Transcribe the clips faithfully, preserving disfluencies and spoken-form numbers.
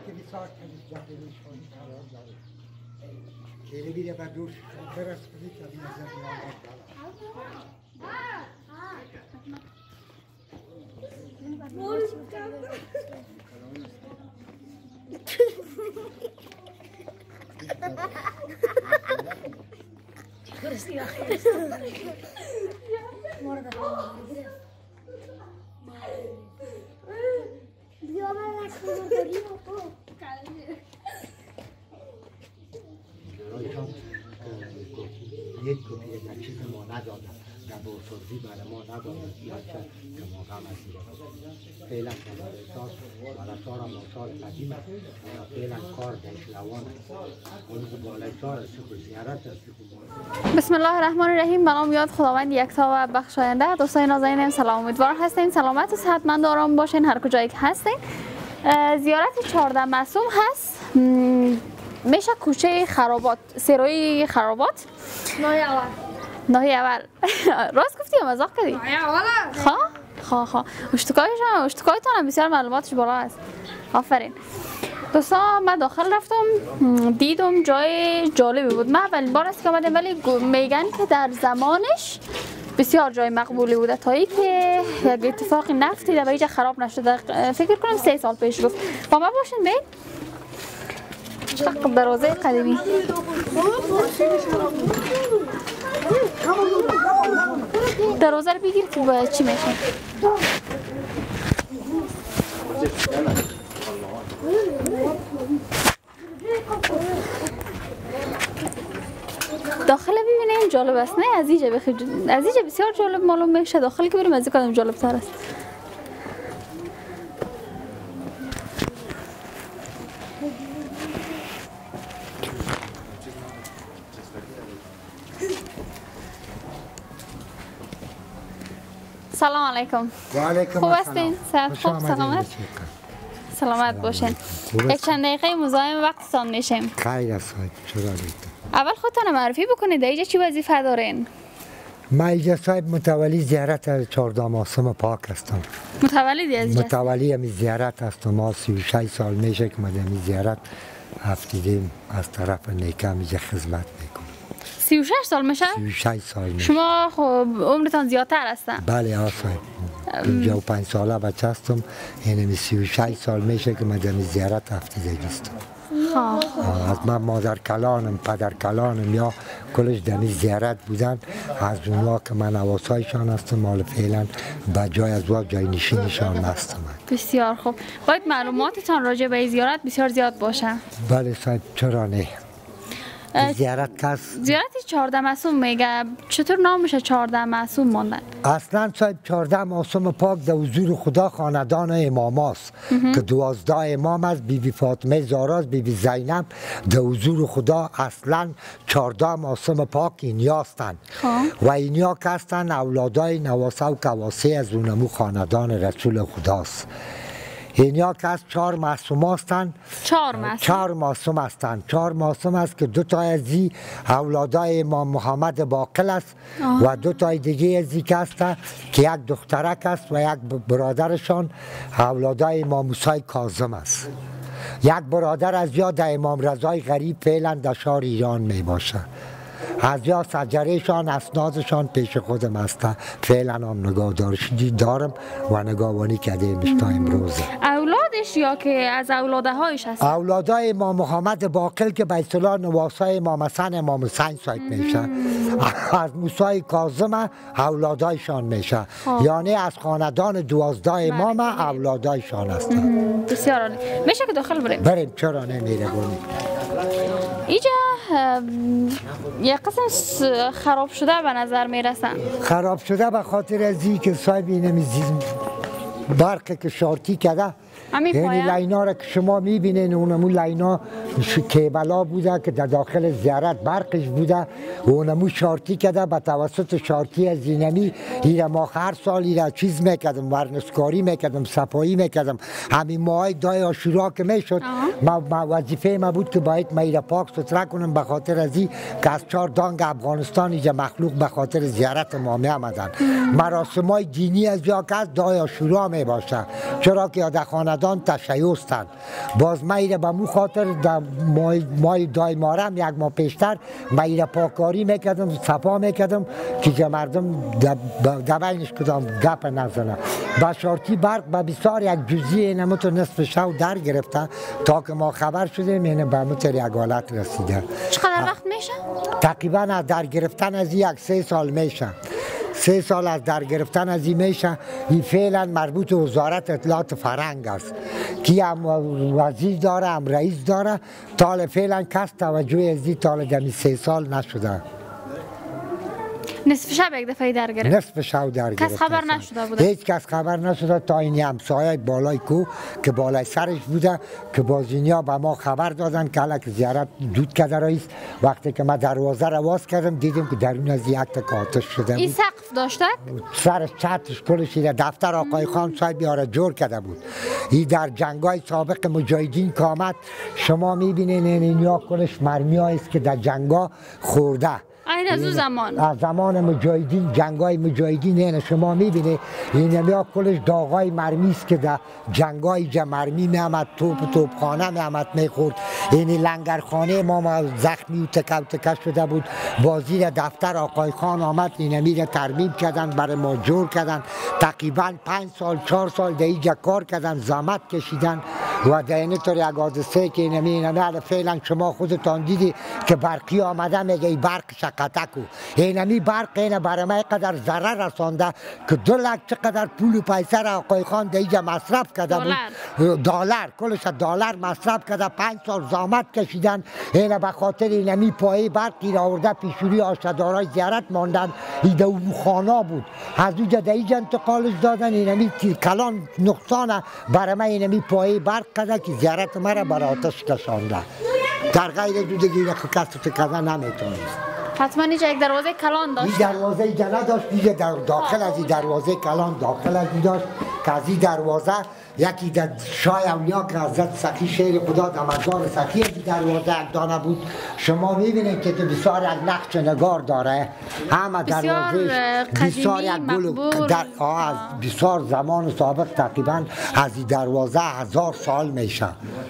ساعت جاکلی شونی قرار داره کلی بیره و دوش برس کنی که بین از نامت یک کپی یک چیز ما ندادن در بورسوزی برای ما ندادن یا که ما غم از دیگه فعلا کمارستان برای سارا موسال قدیم است فعلا کار دنش لوان است اون که بالای سار است که زیارت است. بسم الله الرحمن الرحیم. به نام یاد خداوند یکتا و بخشاینده. دوستان نازنینم سلام، امیدوار هستین سلامت و صحتمند و آرام باشین هر کجایی که هستین. زیارت چهارده معصوم هست، میشه کوچه خرابات، سروی خرابات ناحیه اول. ناحیه اول. راست گفتی یا مزاق کردی؟ ناحیه اول. خواه خواه خواه اشتکایش هم اشتکایتان هم بسیار معلوماتش بالا است. آفرین دوستان. من داخل رفتم دیدم جای جالبی بود. من اولین بار است که آمدم ولی میگن که در زمانش بسیار جای مقبولی بوده تا ای که یک اتفاق نفتی در اینجا خراب نشده. فکر کنم سه سال پیش گفت. با ما باشین بین شق دروازه قدیمی. دروازه رو بگیر که با چی میشه. داخل ببینیم جالب است نه؟ از اینجا بخیر از اینجا بسیار جالب معلوم میشه. داخل که بریم از این کدام جالب تر است. سلام علیکم. و علیکم خوب هستین؟ صحت خوب سلامت؟ سلامت باشین. یک چند دقیقه مزاحم وقتتان میشیم. خیر است چرا نیست. اول خودتان معرفی بکنید. اینجا چی وظیفه دارین؟ من اینجا صاحب متولی زیارت چهارده معصوم پاک هستم. متولی از اینجا؟ متولی همی زیارت هستم. ما سی و شش سال میشه که من زیارت هفتیدیم از طرف نیکم اینجا خدمت میکنم. سی و شش سال میشه؟ سی و شش سال میشه. شما خب عمرتان زیادتر هستن؟ بله آسان. اینجا پنج ساله بچه هستم. اینمی سی و شش سال میشه که من در زیارت هفتیده هستم. از من مادر کلانم پدر کلانم یا کلش دمی زیارت بودن. از اونها که من نواسایشان هستم مال فعلا به جای از وقت جای نشینشان هستم. بسیار خوب. باید معلوماتتان راجع به زیارت بسیار زیاد باشه. بله صاحب چرا نه. زیارت کس زیارت چهارده معصوم میگه چطور نامشه چهارده معصوم ماندن؟ اصلا صاحب چهارده معصوم پاک در حضور خدا خاندان امام هست که دوازده امام است. بی بی فاطمه زهرا، بی بی زینب در حضور خدا اصلا چهارده معصوم پاک اینیا هستند و اینیا که هستند اولادای نواسه و کواسه از اونمو خاندان رسول خداست. اینیا که از چهار معصوم هستند. چهار معصوم چهار معصوم هستند. چهار معصوم است که دو تا از این اولادای امام محمد باقر است و دو تا دیگه از این که است که یک دخترک است و یک برادرشان اولادای امام موسی کاظم است. یک برادر از یاد امام رضای غریب فعلا در شهر ایران می باشه. از یا سجرهشان اسنادشان پیش خودم است. فعلا هم نگاه دارم و نگاهوانی کرده میشه تا امروز. اولادش یا که از اولاده هایش هست؟ اولادای امام محمد باقر که به اصطلاح نواسای امام حسن امام حسین صاحب میشه. از موسی کاظم اولادایشان میشه. یعنی از خاندان دوازده امام اولادایشان هستند. بسیار عالی. میشه که داخل بریم؟ بریم چرا نمیره بریم. اینجا یک قسم خراب شده به نظر میرسن. خراب شده به خاطر از این که صاحب اینمی برق که شارتی کرده. یعنی لینا را که شما میبینین اونمون لینا کیبلا بوده که در داخل زیارت برقش بوده و اونمون شارتی کرده. به توسط شارتی از اینمی ایره ما هر سال ایره چیز میکردم ورنسکاری میکردم صفایی میکردم. همین ماهای دای آشورا که میشد ما وظیفه ما بود که باید ما ایره پاک ستره کنم به خاطر از این که از چهار دانگ افغانستان اینجا مخلوق به خاطر زیارت ما می آمدن. مراسم های دینی از جا که از دای آشورا می باشه چرا که در خاندان مردان تشیعستند. باز ما ایره به مو خاطر مای دای مارم یک ماه پیشتر ما ایره پاکاری میکردم صفا میکردم که مردم دبینش کدام گپ نزنه. با شارتی برق به بسیار یک جزئی نمتو نصف شو در گرفته تا که ما خبر شدیم اینه به متر یک حالت رسیده. چقدر وقت میشه؟ تقریبا از در گرفتن از یک سه سال میشه. سه سال از در گرفتن از این میشه. این فعلا مربوط به وزارت اطلاعات فرهنگ است که هم وزیر داره هم رئیس داره. تا فعلا کس توجه از این تا دمی سه سال نشده. نصف شب یک دفعه در گرفت؟ نصف شب در گرفت. کس خبر نشده بوده؟ هیچ کس خبر نشده تا این همسایه بالای کو که بالای سرش بوده که بازینیا به ما خبر دادن که حالا که زیارت دود کرده رئیس. وقتی که ما دروازه رو باز کردم دیدیم که درون از یک تا آتش شده بود. این سقف داشته؟ سرش چتش کلش دفتر آقای خان صاحب یاره جور کرده بود. این در جنگای سابق مجاهدین که آمد شما میبینین اینیا کلش مرمی است که در جنگا خورده. این از اون زمان از زمان مجاهدین جنگای مجاهدین این شما میبینه این همه کلش داغای مرمی است که در جنگای جا مرمی میامد توپ توپخانه میامد میخورد. این لنگرخانه ما, ما زخمی و تکه و تکه شده بود. بازیر دفتر آقای خان آمد این همه ترمیم کردن برای ما جور کردن. تقریبا پنج سال چهار سال در اینجا کار کردن زحمت کشیدن و در این طور یک حادثه که این همه فعلا شما خودتان دیدی که برقی آمده میگه برق قطعکو. این همی برق این برای ما قدر ضرر رسانده که دو لک چقدر پول و پیسه را آقای خان در اینجا مصرف کرده بود. دلار کلش دلار مصرف کرده. پنج سال زحمت کشیدن. این به خاطر این همی پایه برقی را آورده پیشوری آشدارای زیارت ماندن. این در اون خانه بود از اونجا در اینجا انتقالش دادن. این همی کلان نقصان برای ما این همی پایه برق کرده که زیارت ما را بر آتش کشانده. در غیر دودگی را کسی کذا نمیتونست. حتما اینجا یک دروازه کلان داشت. این دروازه اینجا نداشت. دیگه در داخل از این دروازه کلان داخل از این داشت که از این دروازه یکی در شای اولیا که حضرت سخی شیر خدا دمدار سخی از این دروازه یک دانه بود. شما میبینید که بسیار یک نقش نگار داره. همه دروازه بسیار یک گل در از بسیار زمان سابق تقریبا از این دروازه هزار سال میشه.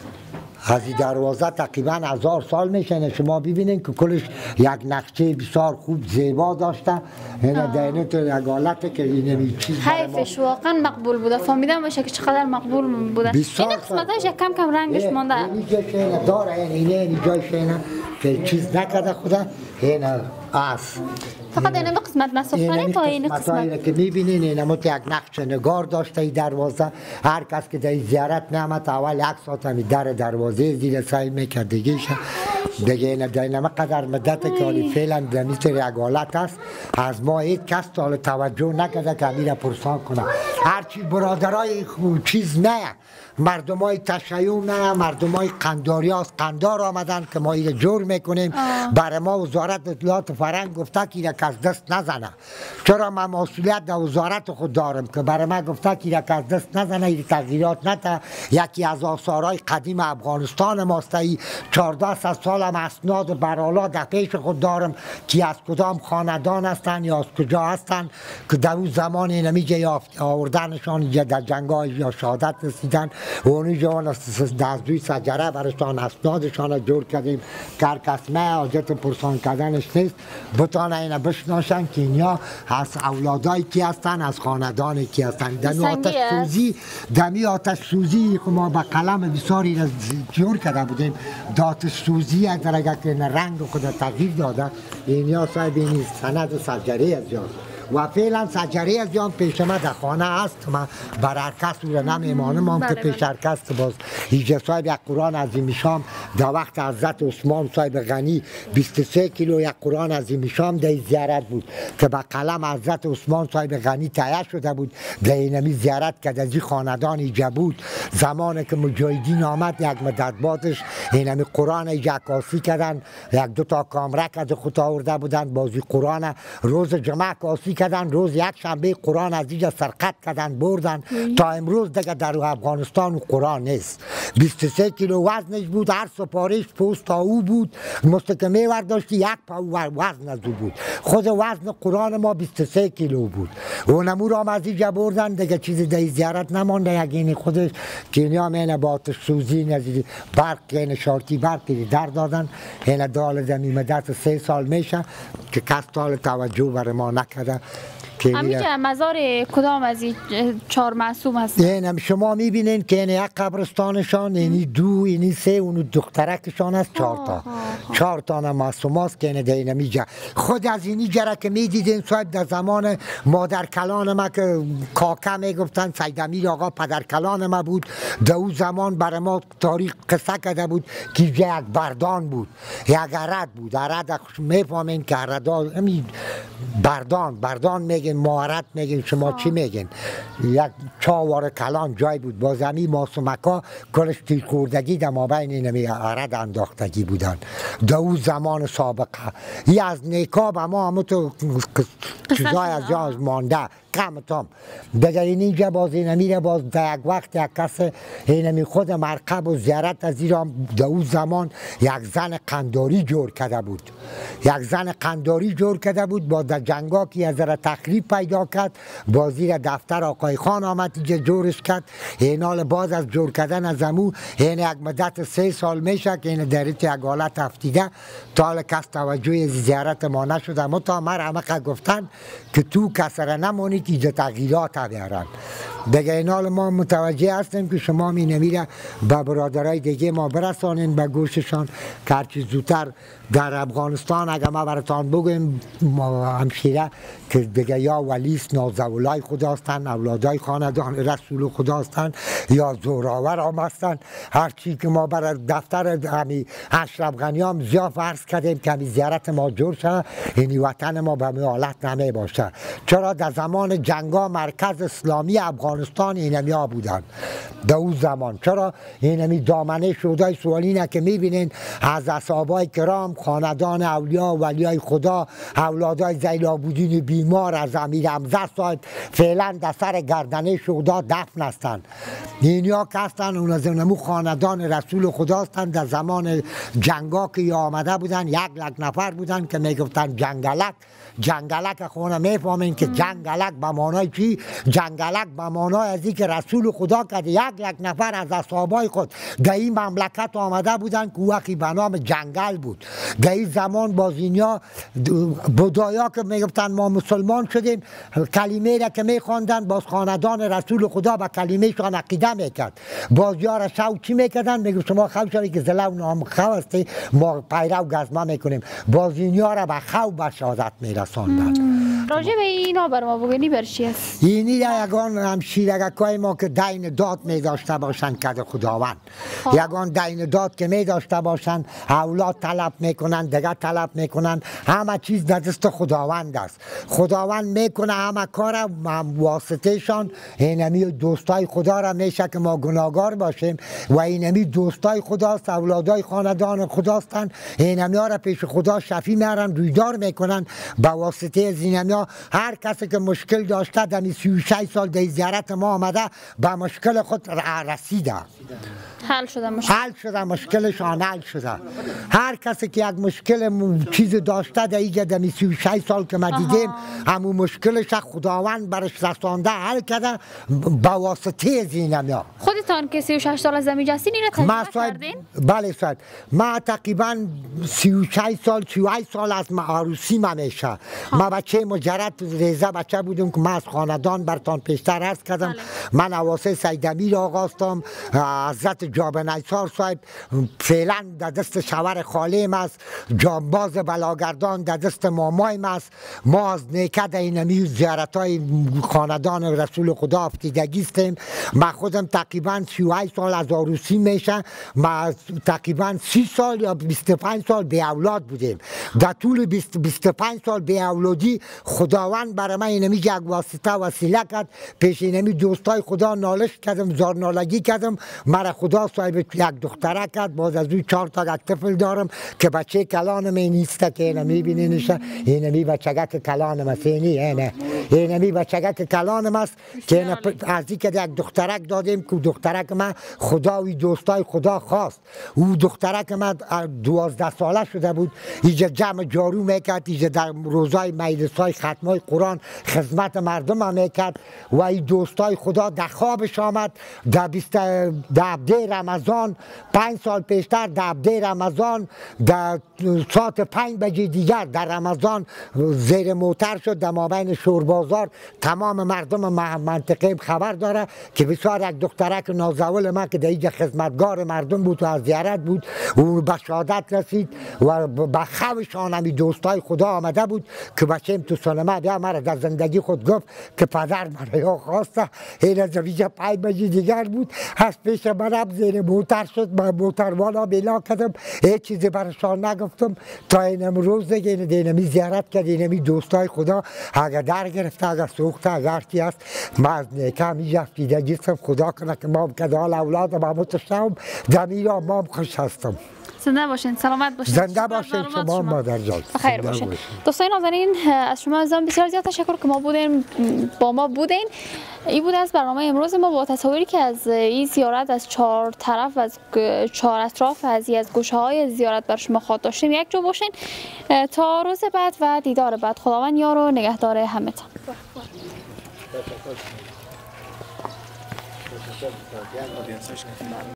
از این دروازه تقریبا هزار سال میشه. شما ببینید که کلش یک نقشه بسیار خوب زیبا داشته. این دینه تو یک حالته که این چیز حیفش واقعا مقبول بوده. فهمیدم باشه که چقدر مقبول بوده. این قسمتش یک کم کم رنگش مانده. این جایش داره این این جایش اینه که چیز نکرده خدا. این است فقط این قسمت مسافرین تا این قسمت که میبینین این همون یک نقش نگار داشته. این دروازه هر کس که در زیارت نامد اول یک ساعت همی در دروازه زیر سعی میکرد دیگه دیگه این در قدر مدت که فعلا در میتر یک حالت است. از ما هیچ کس تا توجه نکرده که همی را پرسان کنه. هرچی برادرای چیز نه مردم های تشیع نه مردم های قنداری هست قندار آمدن که ما ایره جور میکنیم. برای ما وزارت اطلاعات فرهنگ گفته که ایره کس دست نزنه. چرا من مسئولیت در وزارت خود دارم که برای ما گفته که ایره کس دست نزنه. ایره تغییرات نده. یکی از آثارهای قدیم افغانستان ماست. چهارده سال هم اسناد برالا در پیش خود دارم که از کدام خاندان هستن یا از کجا هستن که در اون زمان اینمیجه آوردنشان در جنگای یا شهادت رسیدن و اونجا دزدوی سجره برشان اسنادشان جور کردیم که هر کس ما حاجت پرسان کردنش نیست. بتانه اینه بشناشن که اینیا از اولادای کی هستن از خاندان کی هستن. دمی آتش سوزی دمی آتش سوزی که ما با قلم بسیاری را جور کرده بودیم. آتش سوزی از درگه که رنگ خود تغییر داده. اینیا صاحب این سند سجره از جان و فعلا سجره از جان پیش ما در خانه هست. من بر هر کس رو نمیمانم هم که پیش هر کس باز ایجا صاحب یک قرآن عظیم شام در وقت حضرت عثمان صاحب غنی بیست و سه کیلو یک قرآن عظیم شام در زیارت بود که با قلم حضرت عثمان صاحب غنی تهیه شده بود. در اینمی زیارت که از این خاندان ایجا بود. زمانی که مجاهدین آمد یک مدت بعدش اینمی قرآن ایجا عکاسی کردن. یک دو تا کامرک از خود آورده بودن بازی قرآن روز جمعه عکاسی کردن. روز یک شنبه قرآن از اینجا سرقت کردن بردن. تا امروز دیگه در افغانستان قرآن نیست. بیست و سه کیلو وزنش بود. هر دست و پارش پوست تا او بود مستقیمه ورداشتی یک پاو وزن از او بود خود وزن قرآن ما بیست و سه کیلو بود اونمو را از اینجا بردن دیگه چیزی در زیارت نمانده یقینی خودش که اینیا مینه با آتش سوزی نزدی برق این شارتی برقی در دادن این دال زمین مدت سه سال میشه که کس تال توجه بر ما نکرده همینجا مزار کدام از این چهار معصوم هست؟ این شما میبینین که این یک قبرستانشان اینی دو اینی سه اونو دخترکشان هست چهار تا چهار تا معصوم هست که این دینه میجا خود از اینی جره که میدیدین صاحب در زمان مادر کلان ما که کاکا میگفتن سیدامیر آقا پدر کلان ما بود در اون زمان برای ما تاریخ قصه کرده بود که یک بردان بود یک عرد بود عرد میفهمین که عردا بردان بردان میگن معرض میگن شما چی میگن یک چاوار کلان جای بود با زمین معصومکا کلش تیر خوردگی در مابین اینمی عرد انداختگی بودن در اون زمان سابقه ای از نیکا به ما همون تو چیزای از جاز مانده کمتام دیگر اینجا باز اینمی باز در یک وقت یک کس اینمی خود مرقب و زیارت از ایران در اون زمان یک زن قنداری جور کرده بود یک زن قنداری جور کرده بود با در جنگا که از را تخریب پیدا کرد بازی دفتر آقای خان آمد اینجا جورش کرد این حال باز از جور کردن از امو این یک مدت سه سال میشه که این درت یک حالت افتیده تا حال کس توجه زیارت ما نشده اما تا مر همه گفتن که تو کس را نمانی که اینجا تغییرات بیارن دیگه این حال ما متوجه هستیم که شما می نمیره به برادرای دیگه ما برسانین به گوششان که هرچی زودتر در افغانستان اگر ما براتان بگویم همشیره که دیگه یا ولیس نازولای خدا هستن اولادای خاندان رسول خدا هستن یا زوراور هم هستن هرچی که ما برای دفتر همی اشرف غنی هم زیاد فرض کردیم که همی زیارت ما جور شد اینی وطن ما به می حالت نمی باشه چرا در زمان جنگا مرکز اسلامی افغانستان اینمی ها بودن در اون زمان چرا اینمی دامنه شدای سوالینه که میبینین از اصحابای کرام خاندان اولیاء و ولیای خدا اولادای زیلابودین بیمار از امیر حمزه صاحب فعلا در سر گردنه شهدا دفن هستند اینیا که هستن اون از اونمو خاندان رسول خدا هستند در زمان جنگا که آمده بودن یک لک نفر بودن که میگفتن جنگلک جنگلک خونه میفهمین که جنگلک به معنای چی جنگلک به معنای از که رسول خدا که یک یک نفر از اصحابای خود در این مملکت آمده بودن که وقتی به نام جنگل بود در این زمان باز اینیا بودایا که میگفتن ما مسلمان شدیم کلمه را که میخواندن باز خاندان رسول خدا به کلمه شان عقیده میکرد باز یار شو چی میکردن میگفت شما خو شوی که زلو نام خو هستی ما پیرو گزما میکنیم باز اینیا را به خو به شهادت میرساندن راجع به اینا بر ما بگنی بر چی است اینی یگان همشیرگکای ما که دین داد می داشته باشن که خداوند یگان دین داد که می داشته باشن اولاد طلب میکنن دیگه طلب میکنن همه چیز در دست خداوند است خداوند میکنه همه کار واسطه شان اینمی دوستای خدا را میشه که ما گناهگار باشیم و اینمی دوستای خداست اولادای خاندان خداستن اینمی ها را پیش خدا شفی میارن رویدار میکنن با واسطه از اینمی ها هر کسی که مشکل داشته در سی و شش سال در زیارت ما آمده به مشکل خود رسیده حل شده مشکل حل شده مشکلشان حل شده هر کسی که یک مشکل چیز داشته در اینجا در سی و شش سال که ما دیدیم همون مشکلش خداوند برش رسانده حل کرده با واسطه از اینمی ها خودتان که سی و شش سال از زمین هستین این را تجربه کردین؟ بله صاحب ما تقریبا سی و شش سال سی و هشت سال از عروسی ما میشه ما بچه مجرد ریزه بچه بودیم که ما از خاندان برتان پیشتر عرض کردم من اواسط سیدامیر آقا هستم حضرت جابر نیثار صاحب فعلا در دست شوهر خالیم است جانباز بلاگردان در دست مامایم است ما از نیکه در اینمی زیارت های خاندان رسول خدا افتیدگی استیم ما خودم تقریبا سی و هشت سال از عروسی میشه ما تقریبا سی سال یا بیست و پنج سال به اولاد بودیم در طول بیست و پنج سال به اولادی خداوند برای من اینمی یک واسطه وسیله کرد، پیش اینمی دوستای خدا نالش کردم، زار نالگی کردم، مرا خدا صاحب یک دختره کرد، باز از روی چهار تا یک طفل دارم که بچه کلانم نیست که اینمی بینینش، اینمی بچگک کلانم است، اینی اینه اینمی بچگک کلانم است که از این که یک دخترک دادیم که دخترک من خدا و دوستای خدا خواست. او دخترک من دوازده ساله شده بود، اینجا جمع جارو میکرد، اینجا در روزای مجلسای ختمای قرآن خدمت مردم هم میکرد و این دوستای خدا در خوابش آمد در بیست دبده رمضان، پنج سال پیشتر دبده رمضان در ساعت پنج بجه دیگر در رمضان زیر موتر شد در مابین شوربازار. تمام مردم منطقه خبر داره که بسیار یک دخترک نازول من که در اینجا خدمتگار مردم بود و از زیارت بود و به شهادت رسید و به خوشان همی دوستای خدا آمده بود که بچه‌م تو سینما بیا مرا در زندگی خود گفت که پدر مرا خواسته. این از اینجا پنج بجه دیگر بود، از پیش منم زیر موتر شد، من موتروالا بلا کردم، هیچ چیزی برشان نگفتم تا این امروز دیگه اینمی زیارت کرد. اینمی دوستای خدا اگر در گرفته اگر سوخته اگر چی است من از نیکم اینجا فیدگی هستم. خدا کنه که ما که دال اولاد ما متشم دمیرا ما خوش هستم. زنده باشین، سلامت باشین. زنده باشین شما مادر جان. خیر باشین. دوستان ناظرین از شما عزیزان بسیار زیاد تشکر که ما بودین با ما بودین. این بود از برنامه امروز ما با تصاویری که از این زیارت از چهار طرف از چهار اطراف از از گوشه‌های زیارت بر شما خواهد داشتیم. یک جو باشین تا روز بعد و دیدار بعد. خداوند یار و نگهدار همتان.